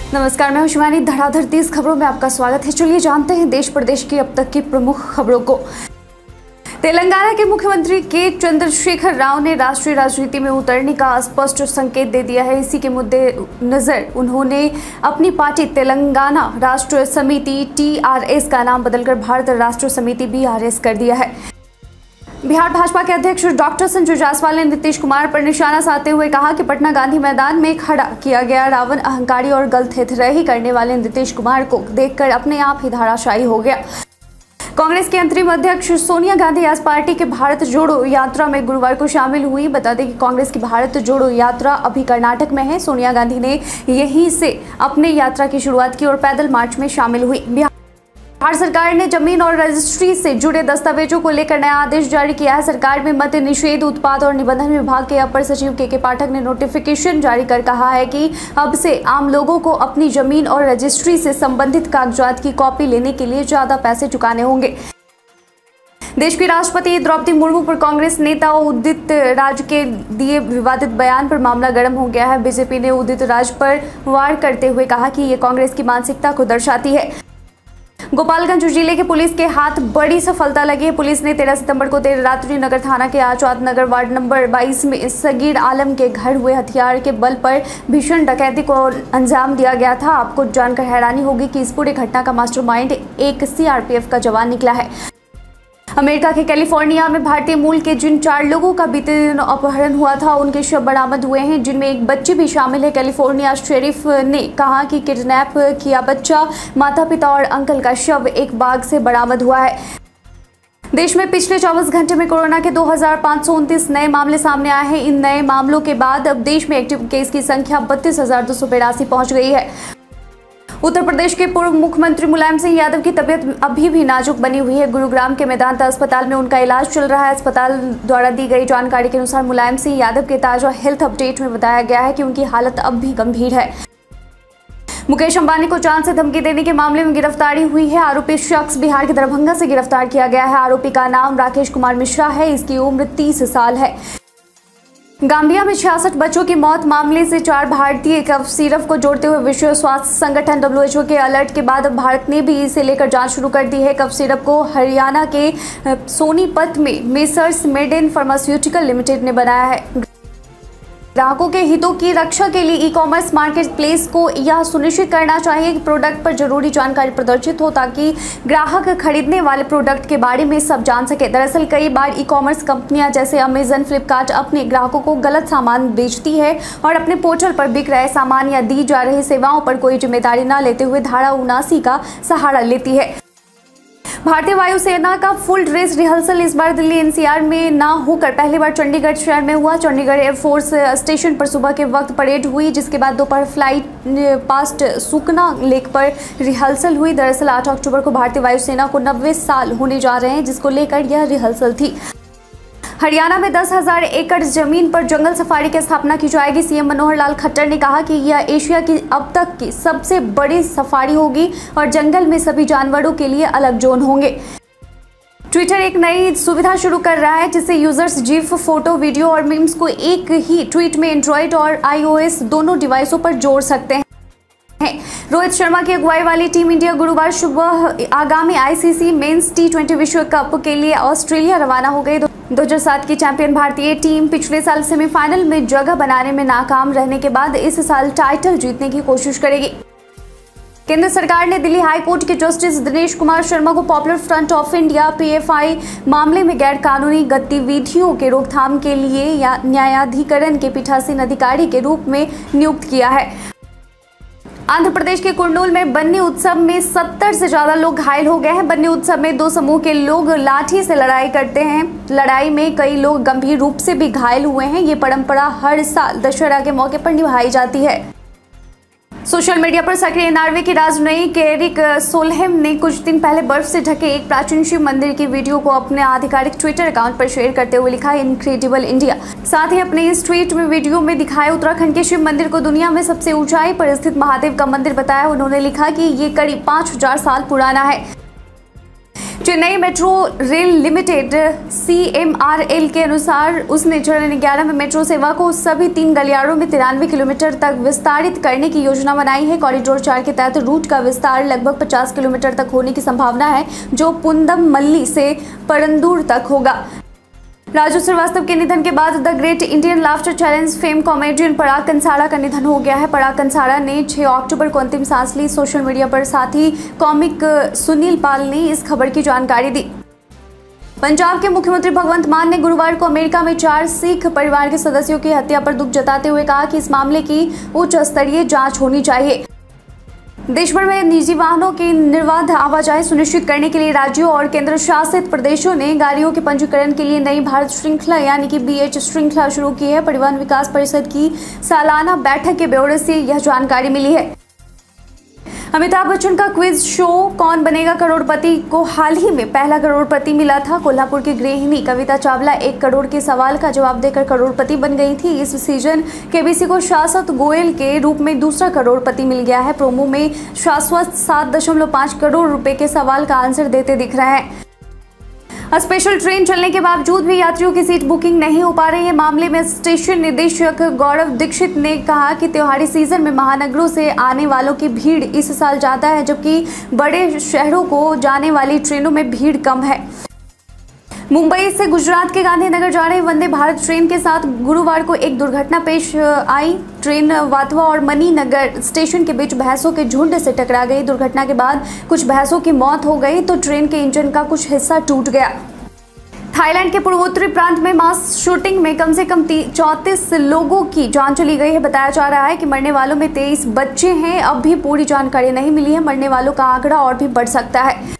नमस्कार, मैं हूं शिवानी। धड़ाधड़ 30 खबरों में आपका स्वागत है। चलिए जानते हैं देश प्रदेश की अब तक की प्रमुख खबरों को। तेलंगाना के मुख्यमंत्री के चंद्रशेखर राव ने राष्ट्रीय राजनीति में उतरने का स्पष्ट संकेत दे दिया है। इसी के मुद्दे नजर उन्होंने अपनी पार्टी तेलंगाना राष्ट्र समिति TRS का नाम बदलकर भारत राष्ट्र समिति BRS कर दिया है। बिहार भाजपा के अध्यक्ष डॉक्टर संजय जायसवाल ने नीतीश कुमार पर निशाना साधते हुए कहा कि पटना गांधी मैदान में खड़ा किया गया रावण अहंकारी और गलतफहमी करने वाले नीतीश कुमार को देखकर अपने आप ही धराशायी हो गया। कांग्रेस की अंतरिम अध्यक्ष सोनिया गांधी आज पार्टी के भारत जोड़ो यात्रा में गुरुवार को शामिल हुई। बता दें कि कांग्रेस की भारत जोड़ो यात्रा अभी कर्नाटक में है। सोनिया गांधी ने यहीं से अपने यात्रा की शुरुआत की और पैदल मार्च में शामिल हुई। बिहार सरकार ने जमीन और रजिस्ट्री से जुड़े दस्तावेजों को लेकर नया आदेश जारी किया है। सरकार में मद्य निषेध, उत्पाद और निबंधन विभाग के अपर सचिव के पाठक ने नोटिफिकेशन जारी कर कहा है कि अब से आम लोगों को अपनी जमीन और रजिस्ट्री से संबंधित कागजात की कॉपी लेने के लिए ज्यादा पैसे चुकाने होंगे। देश की राष्ट्रपति द्रौपदी मुर्मू पर कांग्रेस नेता उदित राज के दिए विवादित बयान पर मामला गर्म हो गया है। बीजेपी ने उदित राज पर वार करते हुए कहा कि ये कांग्रेस की मानसिकता को दर्शाती है। गोपालगंज जिले के पुलिस के हाथ बड़ी सफलता लगी है। पुलिस ने 13 सितंबर को देर रात्रि नगर थाना के आजाद नगर वार्ड नंबर 22 में सगीर आलम के घर हुए हथियार के बल पर भीषण डकैती को अंजाम दिया गया था। आपको जानकर हैरानी होगी कि इस पूरी घटना का मास्टरमाइंड एक CRPF का जवान निकला है। अमेरिका के कैलिफोर्निया में भारतीय मूल के जिन 4 लोगों का बीते दिनों अपहरण हुआ था उनके शव बरामद हुए हैं, जिनमें एक बच्ची भी शामिल है। कैलिफोर्निया शेरिफ ने कहा कि किडनैप किया बच्चा, माता पिता और अंकल का शव एक बाग से बरामद हुआ है। देश में पिछले 24 घंटे में कोरोना के 2529 नए मामले सामने आए हैं। इन नए मामलों के बाद अब देश में एक्टिव केस की संख्या 32,282 पहुंच गई है। उत्तर प्रदेश के पूर्व मुख्यमंत्री मुलायम सिंह यादव की तबीयत अभी भी नाजुक बनी हुई है। गुरुग्राम के मेदांता अस्पताल में उनका इलाज चल रहा है। अस्पताल द्वारा दी गई जानकारी के अनुसार मुलायम सिंह यादव के ताजा हेल्थ अपडेट में बताया गया है कि उनकी हालत अब भी गंभीर है। मुकेश अंबानी को जान से धमकी देने के मामले में गिरफ्तारी हुई है। आरोपी शख्स बिहार के दरभंगा से गिरफ्तार किया गया है। आरोपी का नाम राकेश कुमार मिश्रा है। इसकी उम्र 30 साल है। गाम्बिया में 66 बच्चों की मौत मामले से 4 भारतीय कफ सिरप को जोड़ते हुए विश्व स्वास्थ्य संगठन WHO के अलर्ट के बाद भारत ने भी इसे लेकर जांच शुरू कर दी है। कफ सिरप को हरियाणा के सोनीपत में मेसर्स मेडेन फार्मास्यूटिकल लिमिटेड ने बनाया है। ग्राहकों के हितों की रक्षा के लिए ई-कॉमर्स मार्केट प्लेस को यह सुनिश्चित करना चाहिए कि प्रोडक्ट पर जरूरी जानकारी प्रदर्शित हो ताकि ग्राहक खरीदने वाले प्रोडक्ट के बारे में सब जान सके। दरअसल कई बार ई-कॉमर्स कंपनियां जैसे अमेजन, फ्लिपकार्ट अपने ग्राहकों को गलत सामान बेचती है और अपने पोर्टल पर बिक रहे सामान या दी जा रही सेवाओं पर कोई जिम्मेदारी न लेते हुए धारा 79 का सहारा लेती है। भारतीय वायुसेना का फुल ड्रेस रिहर्सल इस बार दिल्ली NCR में ना होकर पहली बार चंडीगढ़ शहर में हुआ। चंडीगढ़ एयरफोर्स स्टेशन पर सुबह के वक्त परेड हुई, जिसके बाद दोपहर फ्लाइट पास्ट सुकना लेक पर रिहर्सल हुई। दरअसल 8 अक्टूबर को भारतीय वायुसेना को 90 साल होने जा रहे हैं, जिसको लेकर यह रिहर्सल थी। हरियाणा में 10,000 एकड़ जमीन पर जंगल सफारी की स्थापना की जाएगी। CM मनोहर लाल खट्टर ने कहा कि यह एशिया की अब तक की सबसे बड़ी सफारी होगी और जंगल में सभी जानवरों के लिए अलग जोन होंगे। ट्विटर एक नई सुविधा शुरू कर रहा है जिससे यूजर्स जीफ, फोटो, वीडियो और मीम्स को एक ही ट्वीट में एंड्रॉइड और iOS दोनों डिवाइसों पर जोड़ सकते हैं। रोहित शर्मा की अगुवाई वाली टीम इंडिया गुरुवार सुबह आगामी ICC मेंस T20 विश्व कप के लिए ऑस्ट्रेलिया रवाना हो गई। 2007 की चैंपियन भारतीय टीम पिछले साल सेमीफाइनल में जगह बनाने में नाकाम रहने के बाद इस साल टाइटल जीतने की कोशिश करेगी। केंद्र सरकार ने दिल्ली हाई कोर्ट के जस्टिस दिनेश कुमार शर्मा को Popular Front of India PFI मामले में गैर कानूनी गतिविधियों के रोकथाम के लिए न्यायाधिकरण के पीठासीन अधिकारी के रूप में नियुक्त किया है। आंध्र प्रदेश के कुर्नूल में बन्नी उत्सव में 70 से ज्यादा लोग घायल हो गए हैं। बन्नी उत्सव में 2 समूह के लोग लाठी से लड़ाई करते हैं। लड़ाई में कई लोग गंभीर रूप से भी घायल हुए हैं। ये परंपरा हर साल दशहरा के मौके पर निभाई जाती है। सोशल मीडिया पर सक्रिय नॉर्वे की राजनयिक एरिक सोलहेम ने कुछ दिन पहले बर्फ से ढके एक प्राचीन शिव मंदिर की वीडियो को अपने आधिकारिक ट्विटर अकाउंट पर शेयर करते हुए लिखा, इनक्रेडिबल इंडिया। साथ ही अपने इस ट्वीट में वीडियो में दिखाए उत्तराखंड के शिव मंदिर को दुनिया में सबसे ऊंचाई पर स्थित महादेव का मंदिर बताया। उन्होंने लिखा कि ये करीब 5000 साल पुराना है। Chennai metro rail limited CMRL के अनुसार उसने चरण 11 में मेट्रो सेवा को सभी 3 गलियारों में 93 किलोमीटर तक विस्तारित करने की योजना बनाई है। कॉरिडोर 4 के तहत रूट का विस्तार लगभग 50 किलोमीटर तक होने की संभावना है, जो पुंदमल्ली से परंदूर तक होगा। राजू श्रीवास्तव के निधन के बाद the great Indian laughter challenge fame comedian Parag Kansara का निधन हो गया है। पराग कंसाड़ा ने 6 अक्टूबर को अंतिम सांस ली। सोशल मीडिया पर साथी कॉमिक सुनील पाल ने इस खबर की जानकारी दी। पंजाब के मुख्यमंत्री भगवंत मान ने गुरुवार को अमेरिका में 4 सिख परिवार के सदस्यों की हत्या पर दुख जताते हुए कहा कि इस मामले की उच्च स्तरीय जांच होनी चाहिए। देश भर में निजी वाहनों की निर्बाध आवाजाही सुनिश्चित करने के लिए राज्यों और केंद्र शासित प्रदेशों ने गाड़ियों के पंजीकरण के लिए नई भारत श्रृंखला यानी कि BH श्रृंखला शुरू की है। परिवहन विकास परिषद की सालाना बैठक के ब्यौरे से यह जानकारी मिली है। अमिताभ बच्चन का क्विज शो कौन बनेगा करोड़पति को हाल ही में पहला करोड़पति मिला था। कोल्हापुर की गृहिणी कविता चावला 1 करोड़ के सवाल का जवाब देकर करोड़पति बन गई थी। इस सीजन KBC को शाश्वत गोयल के रूप में दूसरा करोड़पति मिल गया है। प्रोमो में शाश्वत 7.5 करोड़ रुपए के सवाल का आंसर देते दिख रहे हैं। स्पेशल ट्रेन चलने के बावजूद भी यात्रियों की सीट बुकिंग नहीं हो पा रही है। मामले में स्टेशन निदेशक गौरव दीक्षित ने कहा कि त्योहारी सीजन में महानगरों से आने वालों की भीड़ इस साल ज्यादा है, जबकि बड़े शहरों को जाने वाली ट्रेनों में भीड़ कम है। मुंबई से गुजरात के गांधीनगर जा रही वंदे भारत ट्रेन के साथ गुरुवार को एक दुर्घटना पेश आई। ट्रेन वातवा और मणिनगर स्टेशन के बीच भैंसों के झुंड से टकरा गई। दुर्घटना के बाद कुछ भैंसों की मौत हो गई तो ट्रेन के इंजन का कुछ हिस्सा टूट गया। थाईलैंड के पूर्वोत्तरी प्रांत में मास शूटिंग में कम से कम 34 लोगों की जान चली गई है। बताया जा रहा है कि मरने वालों में 23 बच्चे हैं। अब भी पूरी जानकारी नहीं मिली है। मरने वालों का आंकड़ा और भी बढ़ सकता है।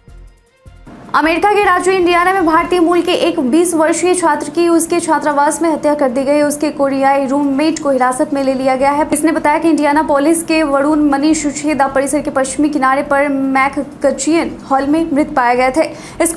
अमेरिका के राज्य इंडियाना में भारतीय मूल के एक 20 वर्षीय छात्र की उसके छात्रावास में हत्या कर दी गई। उसके कोरियाई रूममेट को हिरासत में ले लिया गया है। इसने बताया कि इंडियाना पुलिस के वरुण मनीष छेदा परिसर के पश्चिमी किनारे पर मैककचियन हॉल में मृत पाए गए थे। इस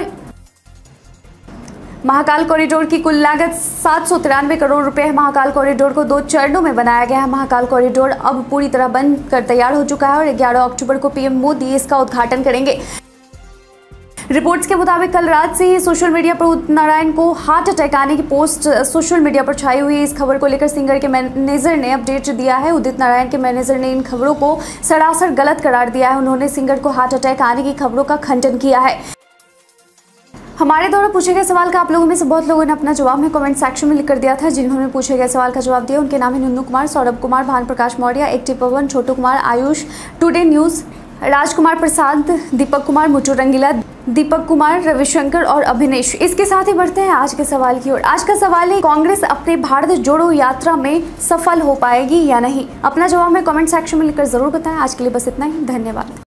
महाकाल कॉरिडोर की कुल लागत 793 करोड़ रुपए है। महाकाल कॉरिडोर को 2 चरणों में बनाया गया है। महाकाल कॉरिडोर अब पूरी तरह बनकर तैयार हो चुका है और 11 अक्टूबर को PM मोदी इसका उद्घाटन करेंगे। रिपोर्ट्स के मुताबिक कल रात से ही सोशल मीडिया पर उदित नारायण को हार्ट अटैक आने की पोस्ट सोशल मीडिया पर छाई हुई है। इस खबर को लेकर सिंगर के मैनेजर ने अपडेट दिया है। उदित नारायण के मैनेजर ने इन खबरों को सरासर गलत करार दिया है। उन्होंने सिंगर को हार्ट अटैक आने की खबरों का खंडन किया है। हमारे द्वारा पूछे गए सवाल का आप लोगों में से बहुत लोगों ने अपना जवाब में कमेंट सेक्शन में लिख कर दिया था। जिन्होंने पूछे गए सवाल का जवाब दिया उनके नाम है नुन्नू Kumar, Saurabh Kumar, Bhan Prakash Maurya, active Pawan, Chhotu Kumar, Ayush, today news, Rajkumar Prasad, Deepak Kumar, Mutu Rangila, Deepak Kumar, Ravishankar और अभिनेश। इसके साथ ही बढ़ते हैं आज के सवाल की ओर। आज का सवाल है, कांग्रेस अपने भारत जोड़ो यात्रा में सफल हो पाएगी या नहीं? अपना जवाब में कमेंट सेक्शन में लिखकर जरूर बताएं। आज के लिए बस इतना ही। धन्यवाद।